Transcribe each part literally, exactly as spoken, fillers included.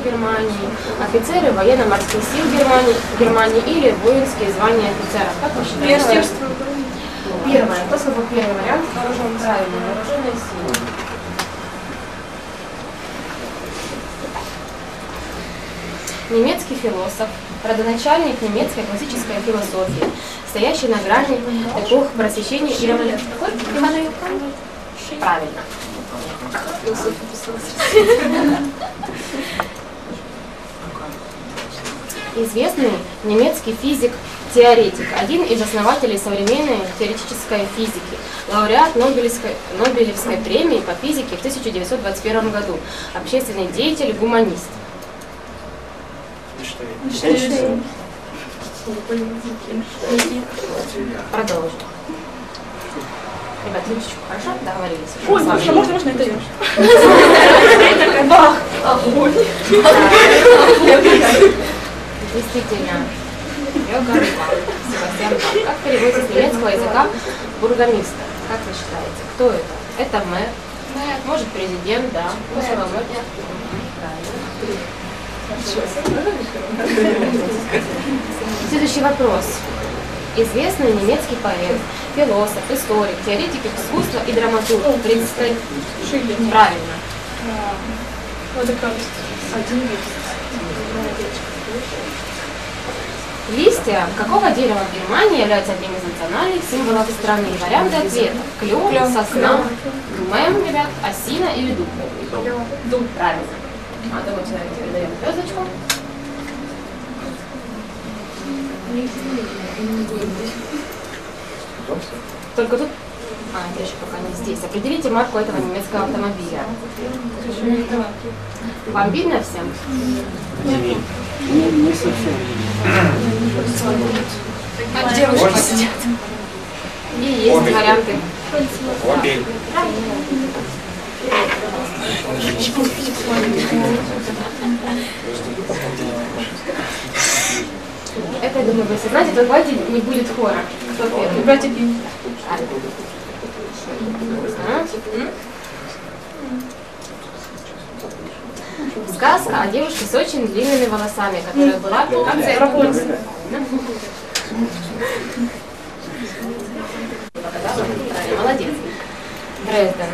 Германии, офицеры военно-морских сил Германии, Германии или воинские звания офицеров. Как вы считаете? Первое. Кто сказал первый вариант? Вооруженные, правильно, вооруженные силы. Немецкий философ, родоначальник немецкой классической философии, стоящий на грани эпох просвещения и революции. Правильно. Известный немецкий физик-теоретик, один из основателей современной теоретической физики, лауреат Нобелевской, Нобелевской премии по физике в тысяча девятьсот двадцать первом году, общественный деятель, гуманист. Эйнштейн. Продолжим. Ребят, ручечку, хорошо? Договорились. Ой, можно, можно, можно это делать. Бах! Огонь! Действительно. Йоган Бах. Себастьян Бах. Как переводится с немецкого языка бургомистр? Как вы считаете? Кто это? Это мэр. Может, президент, да. Следующий вопрос. Известный немецкий поэт, философ, историк, теоретик искусства и драматург. Представь. Правильно. Листья какого дерева в Германии являются одним из национальных символов страны? Варианты ответа. Клен, сосна, мэм, ребят, осина или дуб? Дуб. Правильно. А того человека передаем звездочку. Только тут... А, это еще пока не здесь. Определите марку этого немецкого автомобиля. Вам видно всем? Не, не совсем. А девушки сидят. И есть Обе. Варианты. Обе. Это, я думаю, вы все знаете, то давайте не будет хора. Кто первый? Братья Грим. Сказка о девушке с очень длинными волосами, которая была в конце Рапунцель. Молодец. Дрезден.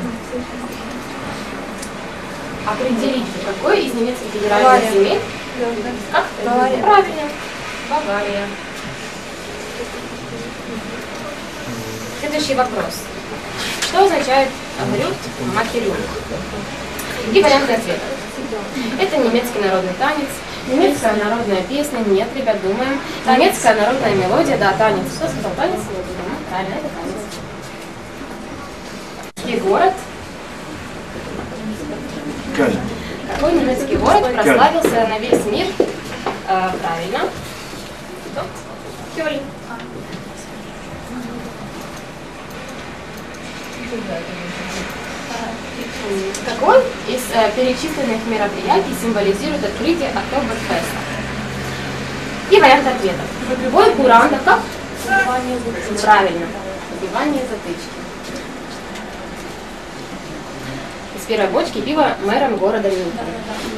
Определите, какой из немецких федеральных земель? Как? Бавария. Правильно. Бавария. Следующий вопрос. Что означает грют макерюнг? И варианты ответа. Это немецкий народный танец, немецкая народная песня, нет, ребят, думаем. Немецкая народная мелодия, да, танец. Что сказал? Танец? Правильно, это танец. И город. Кёльн. Какой немецкий город прославился на весь мир? Э, правильно. Кёльн. Какой из э, перечисленных мероприятий символизирует открытие Октоберфеста? И вариант ответа. Бой курантов, как? Забивание затычки. Правильно. Забивание затычки. Из первой бочки пива мэром города Мюнхена.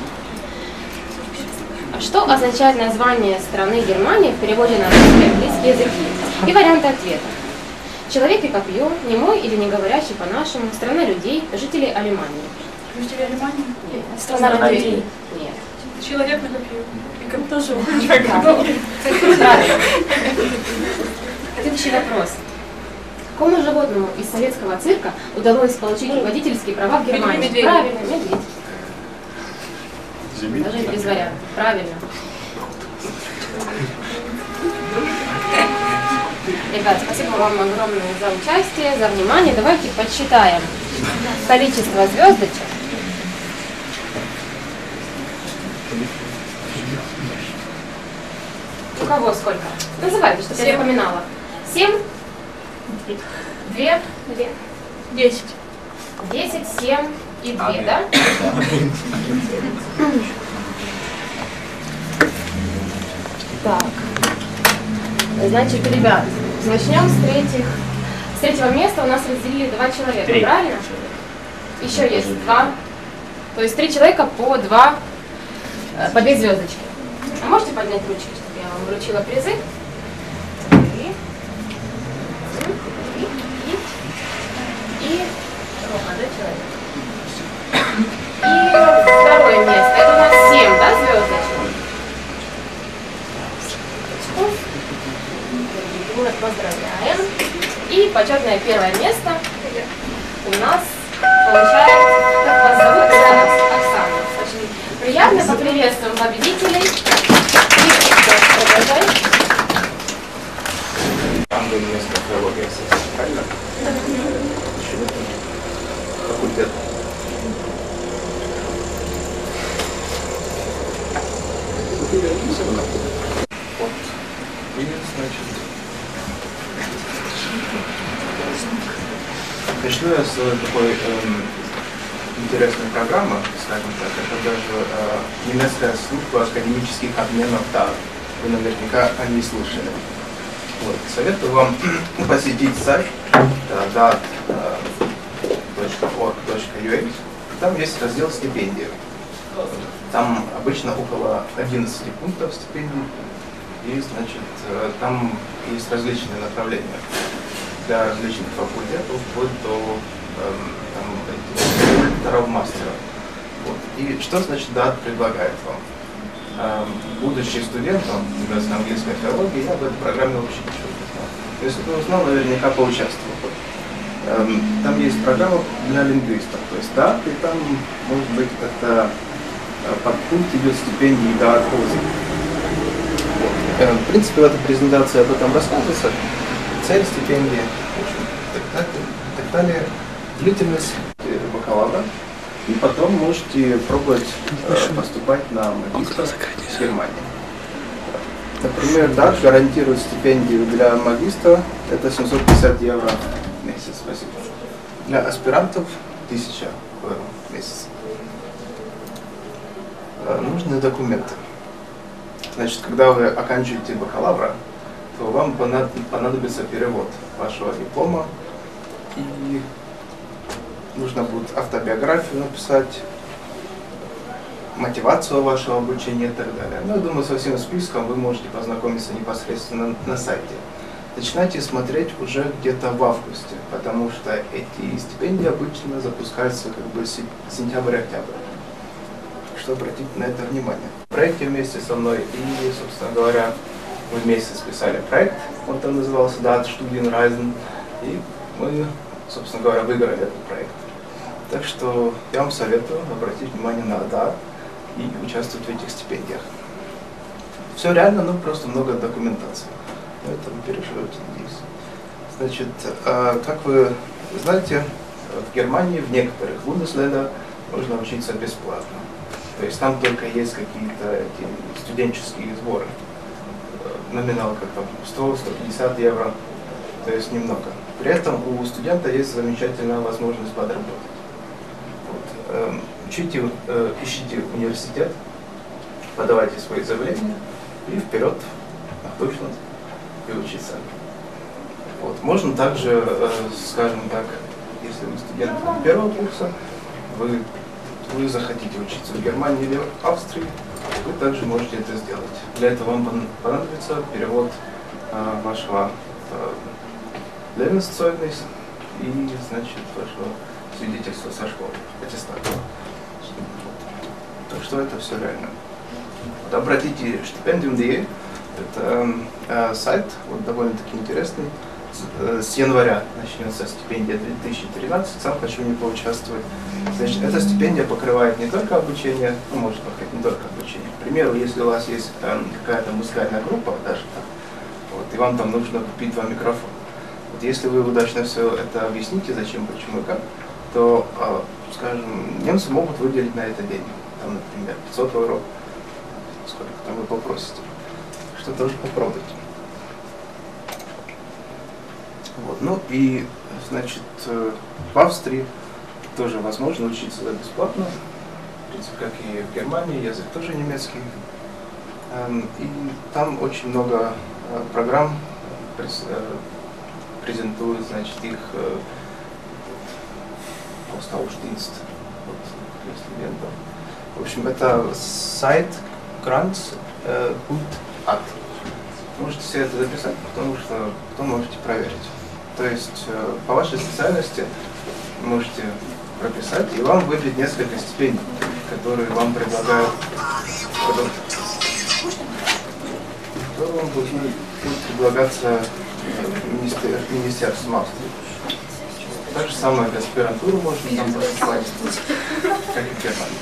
Что означает название страны Германии в переводе на русский и английский языки? И варианты ответа. Человек и копье, немой или не говорящий по-нашему, страна людей, жители Алемании. Жители Алемании? Нет. Страна людей. Нет. Человек на копье. И копье тоже. Правильно. Следующий вопрос. Какому животному из советского цирка удалось получить водительские права в Германии? Медведь. Правильно, медведь. Зимит. Даже без вариантов. Правильно. Ребят, спасибо вам огромное за участие, за внимание. Давайте подсчитаем количество звездочек. У кого сколько? Называйте, чтобы я запоминала. Семь? Две? Две. Десять. Десять, семь и две, да? Так. Значит, ребят, начнем с третьих. С третьего места у нас разделили два человека, Три. правильно? Еще есть два. То есть три человека по два э, по две звездочки. А можете поднять ручки, чтобы я вам вручила призы? И, и, и, и Рома, да, человек? И второе место. Это у нас семь, да, звездочек? Мы поздравляем. И почетное первое место у нас получает, как вас зовут, Оксана. Очень приятно, поприветствуем победителей. И продолжаем. Там были несколько филологий, правильно? Факультет. Вот. И, значит, начну я с такой эм, интересной программы, скажем так. Это даже э, немецкая служба академических обменов, да, вы наверняка о ней слышали. Вот. Советую вам посетить сайт дат точка орг точка ю а. Там есть раздел стипендии. Там обычно около одиннадцати пунктов стипендий. И, значит, там есть различные направления для различных факультетов, вплоть до эм, второго мастера. Вот. И что, значит, дат предлагает вам? Эм, будучи студентом немецко-английской филологии, я в этой программе вообще ничего не знал. Если бы узнал, наверняка поучаствовал. Эм, там есть программа для лингвистов. То есть, да, и там, может быть, это подпункт идет стипендии до отказа. В принципе, в этой презентации об этом рассказывается. Цель стипендии, так далее, так далее. Длительность бакалавра. И потом можете пробовать э, поступать на магистра в Германии. Например, да, гарантирует стипендию для магистра, это семьсот пятьдесят евро в месяц. Спасибо. Для аспирантов тысяча евро в месяц. Э, нужны документы. Значит, когда вы оканчиваете бакалавра, то вам понадобится перевод вашего диплома, и нужно будет автобиографию написать, мотивацию вашего обучения и так далее. Ну, я думаю, со всем списком вы можете познакомиться непосредственно на сайте. Начинайте смотреть уже где-то в августе, потому что эти стипендии обычно запускаются как бы сентябрь-октябрь. Что обратить на это внимание. В проекте вместе со мной и, собственно говоря, мы вместе списали проект, он там назывался дат Studienreisen, и мы, собственно говоря, выиграли этот проект. Так что я вам советую обратить внимание на дат и участвовать в этих стипендиях. Все реально, но просто много документации. Но это вы переживете, надеюсь. Значит, как вы знаете, в Германии в некоторых Бундесländern можно учиться бесплатно. То есть там только есть какие-то студенческие сборы. Номинал как там сто — сто пятьдесят евро, то есть немного. При этом у студента есть замечательная возможность подработать. Вот. Эм, учите, э, ищите университет, подавайте свои заявления и вперед в Deutschland и учиться. Вот. Можно также, э, скажем так, если вы студент первого курса, вы вы захотите учиться в Германии или в Австрии, вы также можете это сделать. Для этого вам понадобится перевод э, вашего э, Lebenszeugnis и, значит, вашего свидетельства со школы, аттестата. Так что это все реально. Вот, обратите Stipendium точка de, это э, сайт, вот, довольно-таки интересный. С января начнется стипендия две тысячи тринадцать, сам хочу в ней поучаствовать. Значит, эта стипендия покрывает не только обучение, ну, может покрыть не только обучение. К примеру, если у вас есть э, какая-то музыкальная группа, даже так, вот, и вам там нужно купить два микрофона. Вот, если вы удачно все это объясните, зачем, почему и как, то, э, скажем, немцы могут выделить на это деньги. Там, например, пятьсот евро, сколько там вы попросите. Что тоже попробуйте. Вот. Ну и, значит, в Австрии тоже возможно учиться бесплатно, в принципе, как и в Германии, язык тоже немецкий. И там очень много программ презентуют, значит, их Austauschdienst для студентов. В общем, это сайт grants punkt at. Можете все это записать, потому что потом можете проверить. То есть по вашей специальности можете прописать, и вам выйдет несколько стипендий, которые вам предлагают, которые вам будут предлагаться министер, министерством Австрии. Так же самое для аспирантуры можно там поступать, как и в Германии.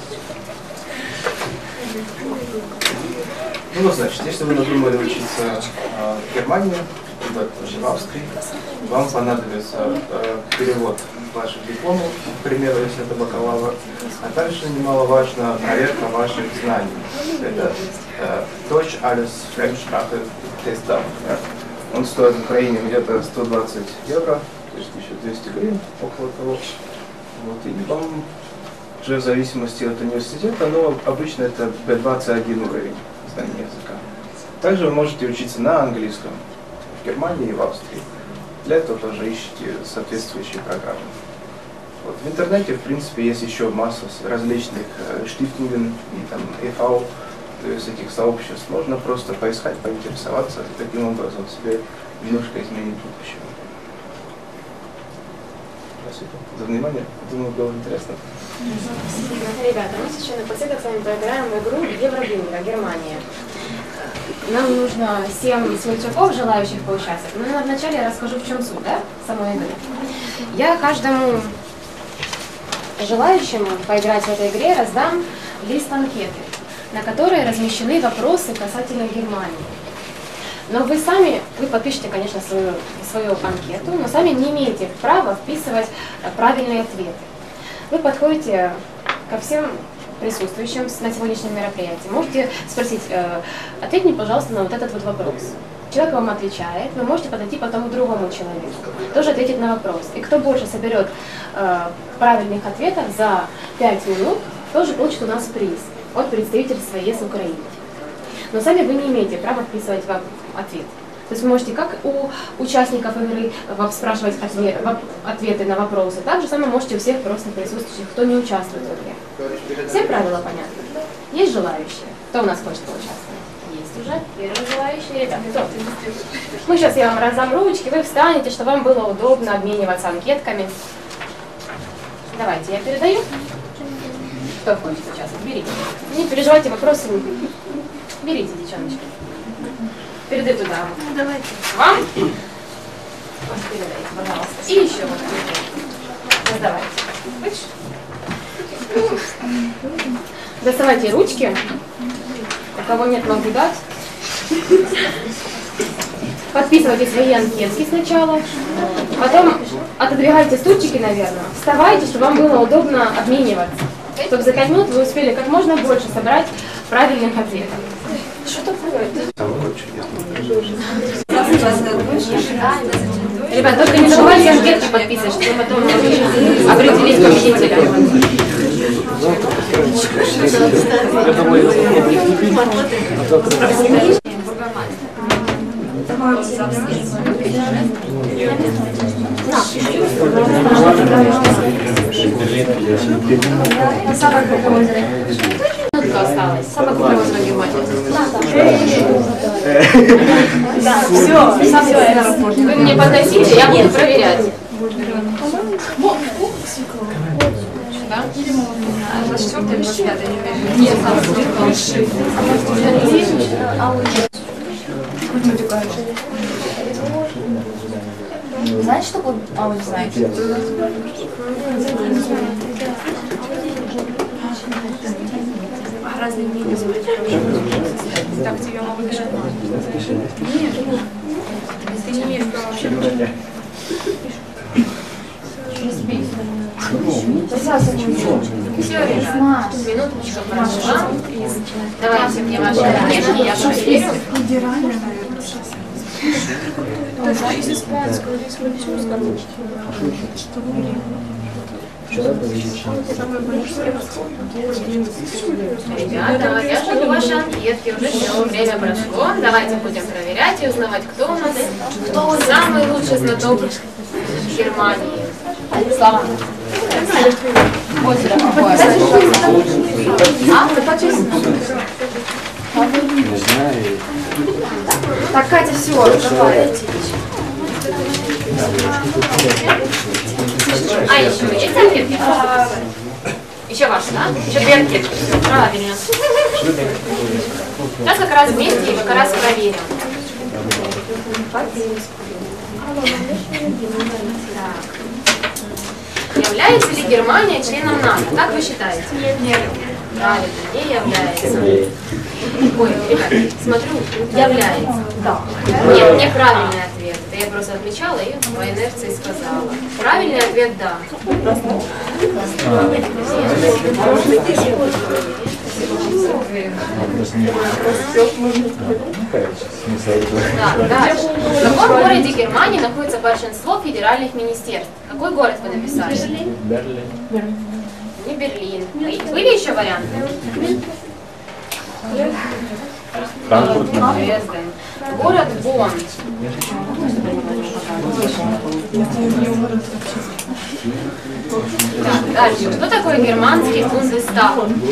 Ну, ну, значит, если вы надумали учиться э, в Германии, либо тоже в Австрии, вам понадобится э, перевод ваших дипломов, к примеру, если это бакалавр, а также немаловажно проверка ваших знаний. Это э, Deutsch alles Fremdsprache Test. Он стоит в Украине где-то сто двадцать евро, то есть тысяча двести гривен, около того. Вот, и вам уже в зависимости от университета, но обычно это би двадцать один уровень знания языка. Также вы можете учиться на английском в Германии и в Австрии. Для этого тоже ищите соответствующие программы. Вот, в интернете, в принципе, есть еще масса различных э, штифтинген и там и ви, то есть этих сообществ. Можно просто поискать, поинтересоваться и таким образом себе немножко изменить будущее. Спасибо за внимание. Думаю, было интересно. Ребята, мы сейчас напоследок с вами поиграем в игру Евробинго, Германия. Нам нужно семь смельчаков, желающих поучаствовать. Но вначале я расскажу, в чем суть, да, самой игры. Я каждому желающему поиграть в этой игре раздам лист анкеты, на которой размещены вопросы касательно Германии. Но вы сами, вы подпишите, конечно, свою, свою анкету, но сами не имеете права вписывать правильные ответы. Вы подходите ко всем присутствующим на сегодняшнем мероприятии. Можете спросить, э, ответь мне, пожалуйста, на вот этот вот вопрос. Человек вам отвечает, вы можете подойти потом к другому человеку, тоже ответить на вопрос. И кто больше соберет э, правильных ответов за пять минут, тоже получит у нас приз от представительства ЕС Украины. Но сами вы не имеете права вписывать вам ответ. То есть вы можете как у участников игры спрашивать ответ, ответы на вопросы, так же самое можете у всех просто присутствующих, кто не участвует в игре. Все правила понятны? Есть желающие? Кто у нас хочет поучаствовать? Есть уже. Первый желающий. Ребята, кто? Ну, сейчас я вам раздам ручки, вы встанете, чтобы вам было удобно обмениваться анкетками. Давайте, я передаю. Кто хочет участвовать? Берите. Не переживайте, вопросы не берите, девчоночки. Передай туда. Ну, давайте. Вам? Вот, передайте, пожалуйста. И еще вот. Раздавайте. Доставайте ручки. У кого нет, могу дать. Подписывайте свои анкетки сначала. Потом отодвигайте стульчики, наверное. Вставайте, чтобы вам было удобно обмениваться. Чтобы за пять минут вы успели как можно больше собрать правильных ответов. Что такое? Ребят, только не забывайте анкетки подписывать, чтобы потом определить победителя. Минутка осталась. Самая крупная в Германии. Да, все, все. Вы мне подносите, я буду проверять. Да? двадцать четвёртая, двадцать пятая. Нет, знаете, что такое ауль, знаете? Разные мнения были. Так тебе могут бежать. Нет. Ты не имеешь права вообще. Все, ребят, минуточку прошла. Давайте мне ваши анкетки, я проверю. Если испанскую, или испанскую, Ребята, я жду ваши анкетки, уже все, время прошло. Давайте будем проверять и узнавать, кто у нас, кто самый лучший знаток Германии. Слава. озеро какое? А? Не знаю. Так, Катя, все, давай. А еще есть анкетки? Еще ваши, да? Еще две анкетки. Все, правильно. Сейчас как раз вместе и как раз проверим. Так. Является ли Германия членом НАТО? Как вы считаете? Нет. Правильно, не является. Ой, ребят, смотрю, является. Да. Нет, неправильный ответ. Это я просто отмечала и по инерции сказала. Правильный ответ – да. Так, дальше. В каком городе Германии находится большинство федеральных министерств? Какой город вы написали? Берлин. Не Берлин. Были еще варианты? Франкфурт. Дрезден. Город Бонн. Так, дальше. Что такое германский Бундестаг?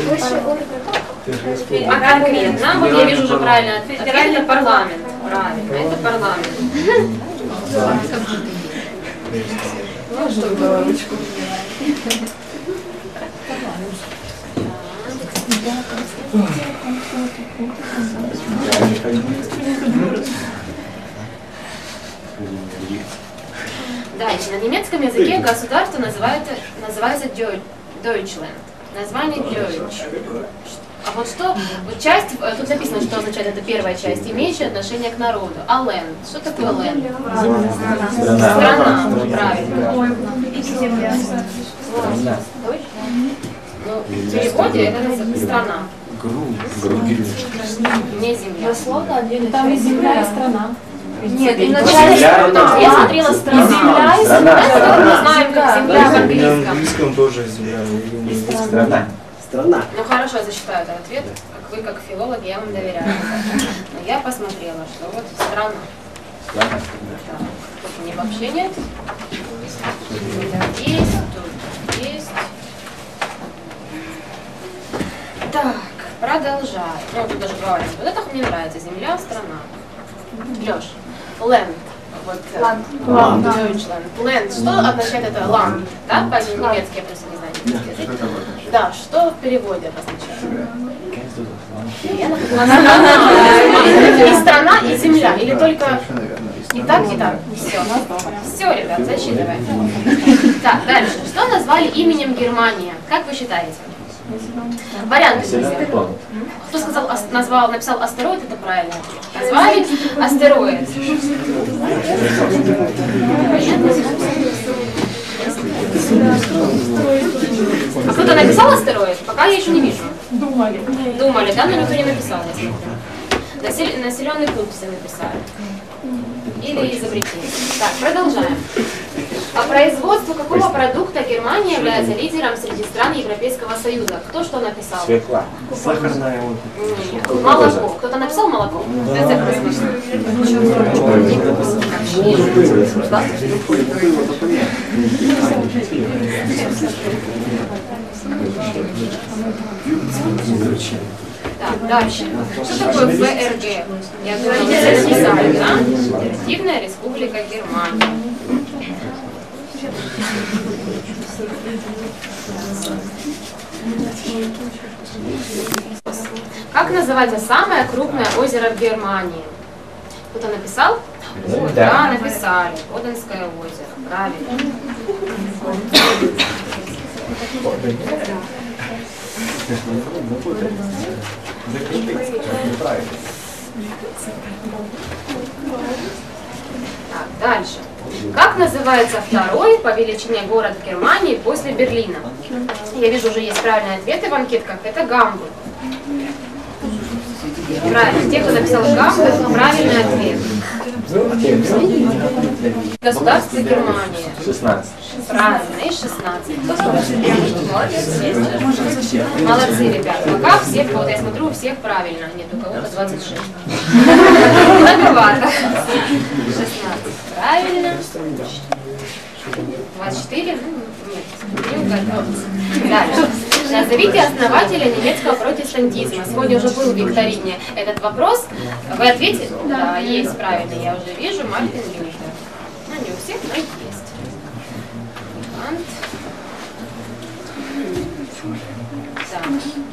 А конкретно? Вот я вижу уже правильно. Ответ – это парламент. Правильно, это парламент. Ну что, давай ручку. Дальше. На немецком языке государство называется, называется Deutschland. Название Deutsch. А вот что, вот часть, тут написано, что означает эта первая часть, имеющая отношение к народу. А land? Что такое land? Страна. Страна, правильно. Ну, в переводе это страна. Не земля. Там земля и страна. Нет, именно часть. Я смотрела страна. Земля и страна. Это мы знаем, как земля в На английском. английском тоже земля. Страна. Страна. Ну хорошо, зачитаю этот ответ. Как вы, как филолог, я вам доверяю. Но я посмотрела, что вот страна. Страна. Тут не вообще нет. Есть, тут есть. Так, продолжаем. Ну, тут даже говорится. Вот это мне нравится. Земля, страна. Леш, land. Вот, Land. Land. Deutschland. Land. Что означает это land? Да, по-немецки я просто не знаю. немецкий язык. Да, что в переводе обозначает? И страна, и земля. Или только и так, и так. Все. Все, ребят, засчитываем. Так, дальше. Что назвали именем Германия? Как вы считаете? Варианты. Кто сказал, назвал, написал астероид, это правильно. Назвали астероид. А кто-то написал астероид? Пока я еще не вижу. Думали. Думали, да, но никто не написал. Насел... Населенный пункт все написали. Или изобретение. Так, продолжаем. По производству какого продукта Германия является лидером среди стран Европейского Союза? Кто что написал? Свекла. Сахарная вот. Нет. Молоко. Кто-то написал молоко? Так, дальше. Что такое ФРГ? Я говорю, здесь написали, да? Федеративная Республика Германия. Как называется самое крупное озеро в Германии? Кто-то написал? Да. Да, написали. Оденское озеро. Правильно. Так, дальше. Как называется второй по величине город в Германии после Берлина? Я вижу, уже есть правильные ответы в анкетках. Это Гамбург. Правильно. Те, кто написал Гамбург, правильный ответ. Государство Германии. шестнадцать. Правильно, и шестнадцать. Кто слушает? Молодец. Молодцы, ребят. Пока всех, вот я смотрю, у всех правильно. Нет, у кого-то двадцать шесть. Многовато. шестнадцать. Правильно. двадцать четыре? Ну, нет. Не Дальше. Назовите основателя немецкого протестантизма. Сегодня уже был в викторине этот вопрос. Вы ответили? Да, есть, правильно, я уже вижу. Мартин Лютер. Ну, не у всех, но есть. Кант. Так.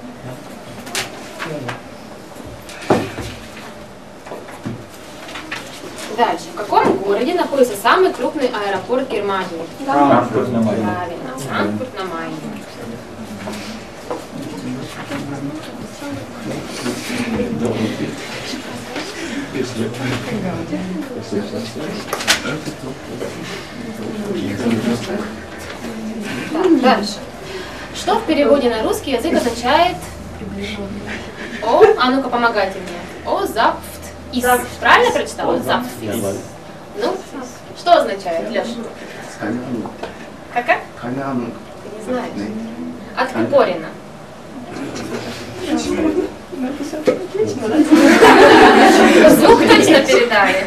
Дальше. В каком городе находится самый крупный аэропорт Германии? Франкфурт на Майне. Правильно, Франкфурт на Майне. Так, дальше. Что в переводе на русский язык означает о, а ну-ка помогайте мне. О, запфт из. Правильно прочитала? Запфт из. Ну, что означает, Леша? Как-как? Keine Ahnung. Не знаю. Откупорено. Звук точно передали.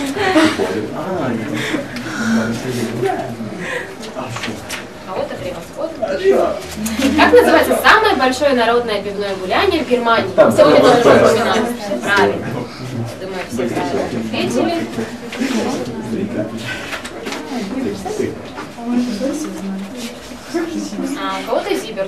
Кого-то превосходно. Как называется самое большое народное пивное гуляние в Германии? Сегодня тоже упоминали. Правильно. Думаю, все правильно ответили. А, у кого-то Зиберт.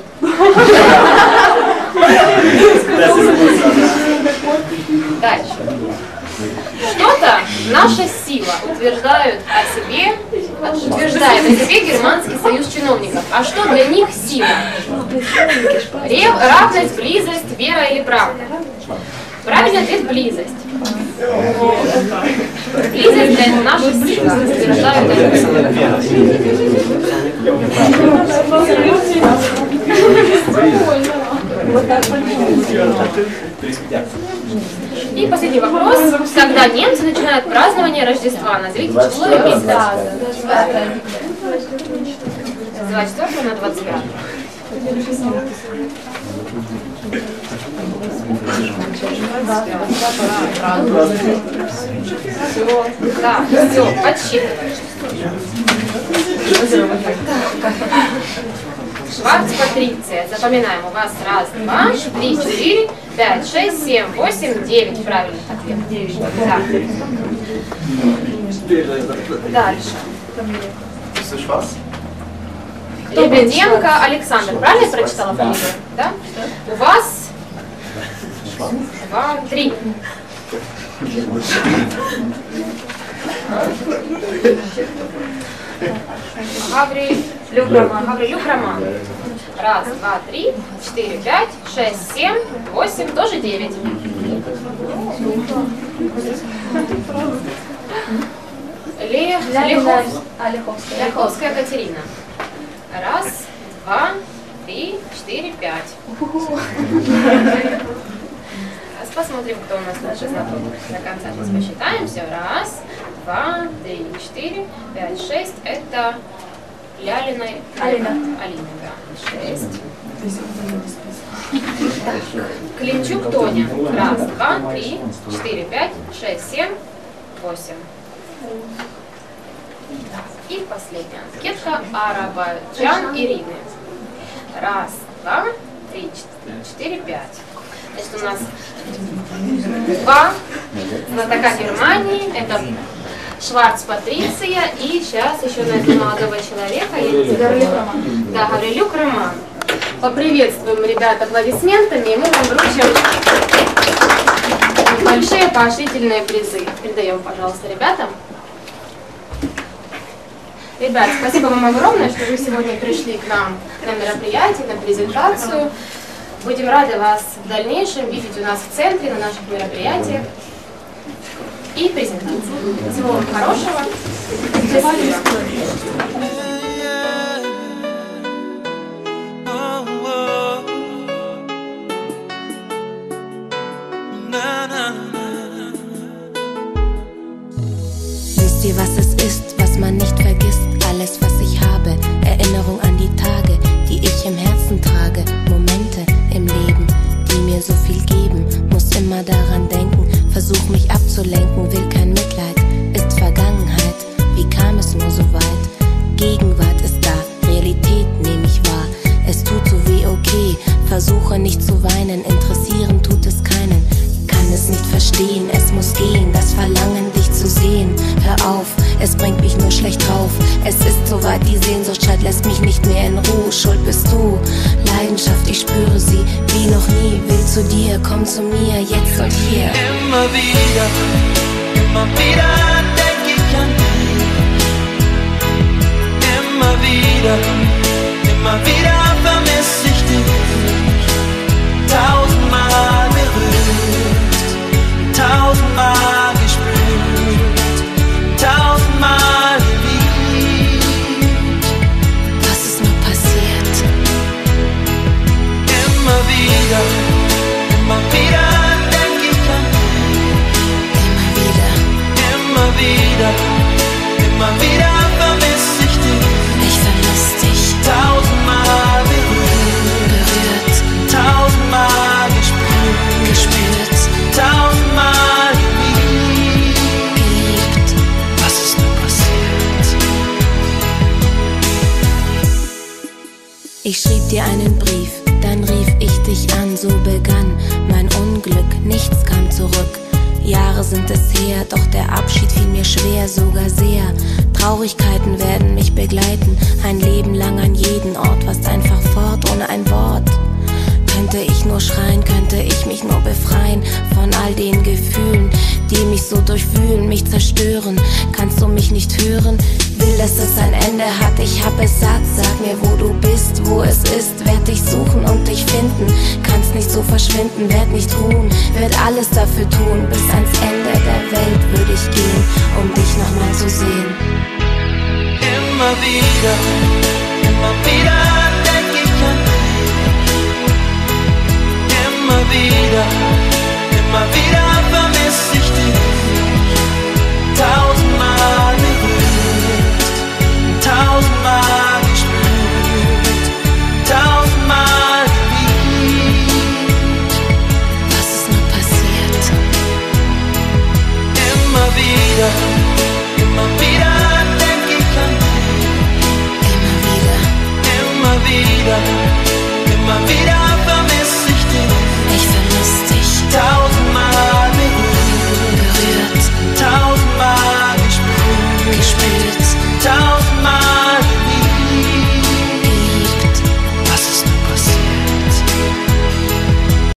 Дальше. Что-то наша сила утверждают о себе, утверждает о себе Германский союз чиновников. А что для них сила? Рев, равность, близость, вера или правда? Правильный ответ – близость. Близость – это наша сила, утверждают о себе. И последний вопрос. Когда немцы начинают празднование Рождества? Назовите число и месяц. С двадцать четвёртого на двадцать пятое. Да, все, подсчитываем. Шварц Патриция. Запоминаем. У вас раз, два, три, четыре, пять, шесть, семь, восемь, девять правильных ответов. Да. Дальше. Слышь вас? Лебеденко Александр. Правильно я прочитала фамилию? Да. У вас два, три. Гаврилюк Роман. Гаврилюк Роман. Раз, два, три, четыре, пять, шесть, семь, восемь, тоже девять. Ле... Лехов... Леховская Катерина. Раз, два, три, четыре, пять. Посмотрим, кто у нас лучше знаком до конца. Сейчас посчитаем. Все. Раз, два, три, четыре, пять, шесть. Это Лялина. Алина. Алина, да. Шесть. Так. Клинчук Тоня. Раз, два, три, четыре, пять, шесть, семь, восемь. И последняя анкетка. Арабаджан Ирины. Раз, два, три, четыре, пять. Значит, у нас два знатока Германии. Это Шварц Патриция и сейчас еще найду молодого человека. Гаврилюк Роман. Да, Гаврилюк Роман. Поприветствуем ребят аплодисментами, и мы вам вручим большие поощрительные призы. Передаем, пожалуйста, ребятам. Ребят, спасибо вам огромное, что вы сегодня пришли к нам на мероприятие, на презентацию. Будем рады вас в дальнейшем видеть у нас в центре, на наших мероприятиях и презентации. Всего вам хорошего. Спасибо. Wisst ihr, was es ist, was man nicht vergisst? Alles, was ich habe, Erinnerung an die Tage, die ich im Herzen trage, Momente im Leben, die mir so viel geben, muss immer daran denken, versuch mich abzulenken, will kein Mitleid, ist Vergangenheit, wie kam es nur so weit? Gegen zu dir, komm zu mir, jetzt und hier. Immer wieder, immer wieder denk ich an dich. Immer wieder, immer wieder vermiss ich dich. Tausendmal berührt, tausendmal gespürt, tausendmal geliebt. Was ist nur passiert? Immer wieder, immer wieder denk ich an dich. Immer wieder, Immer wieder, immer wieder vermiss ich dich. ich vermiss dich. Tausendmal berührt, Berührt, tausendmal gespürt, gespürt, tausendmal geliebt. geliebt. Was ist nur passiert? Ich schrieb dir einen Brief, dann rief ich dich an, so begann mein Unglück, nichts kam zurück. Jahre sind es her, doch der Abschied fiel mir schwer, sogar sehr. Traurigkeiten werden mich begleiten, ein Leben lang an jeden Ort, warst einfach fort ohne ein Wort. Könnte ich nur schreien, könnte ich mich nur befreien von all den Gefühlen, die mich so durchwühlen, mich zerstören. Kannst du mich nicht hören? Will, dass es ein Ende hat, ich hab es satt. Sag mir, wo du bist, wo es ist, werd dich suchen und dich finden. Kannst nicht so verschwinden, werd nicht ruhen, werd alles dafür tun. Bis ans Ende der Welt würde ich gehen, um dich nochmal zu sehen. Immer wieder, immer wieder